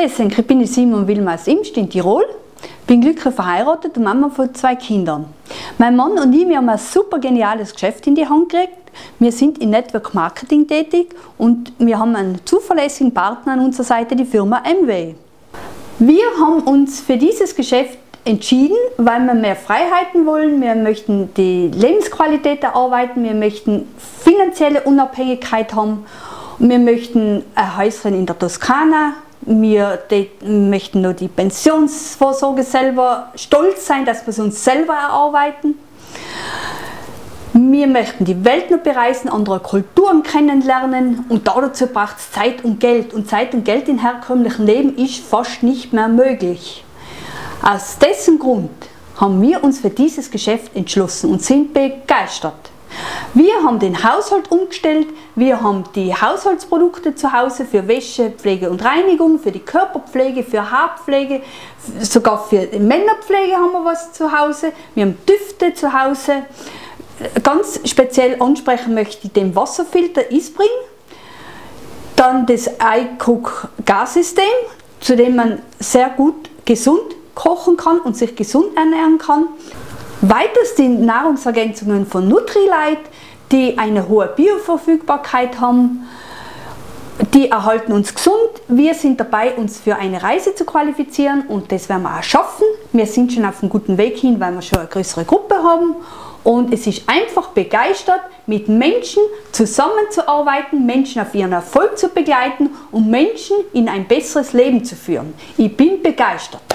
Deswegen, ich bin Simon Wilma aus Imst in Tirol, bin glücklich verheiratet und Mama von 2 Kindern. Mein Mann und ich, wir haben ein super geniales Geschäft in die Hand gekriegt. Wir sind in Network Marketing tätig und wir haben einen zuverlässigen Partner an unserer Seite, die Firma MW. Wir haben uns für dieses Geschäft entschieden, weil wir mehr Freiheiten wollen, wir möchten die Lebensqualität erarbeiten, wir möchten finanzielle Unabhängigkeit haben, wir möchten ein Häuschen in der Toskana, wir möchten nur die Pensionsvorsorge selber stolz sein, dass wir es uns selber erarbeiten. Wir möchten die Welt noch bereisen, andere Kulturen kennenlernen und dazu braucht es Zeit und Geld. Und Zeit und Geld im herkömmlichen Leben ist fast nicht mehr möglich. Aus dessen Grund haben wir uns für dieses Geschäft entschlossen und sind begeistert. Wir haben den Haushalt umgestellt, wir haben die Haushaltsprodukte zu Hause für Wäsche, Pflege und Reinigung, für die Körperpflege, für Haarpflege, sogar für die Männerpflege haben wir was zu Hause, wir haben Düfte zu Hause. Ganz speziell ansprechen möchte ich den Wasserfilter Isbring, dann das iCook Gassystem, zu dem man sehr gut gesund kochen kann und sich gesund ernähren kann. Weiters die Nahrungsergänzungen von Nutrilite, die eine hohe Bioverfügbarkeit haben, die erhalten uns gesund. Wir sind dabei, uns für eine Reise zu qualifizieren und das werden wir auch schaffen. Wir sind schon auf einem guten Weg hin, weil wir schon eine größere Gruppe haben. Und es ist einfach begeistert, mit Menschen zusammenzuarbeiten, Menschen auf ihren Erfolg zu begleiten und Menschen in ein besseres Leben zu führen. Ich bin begeistert.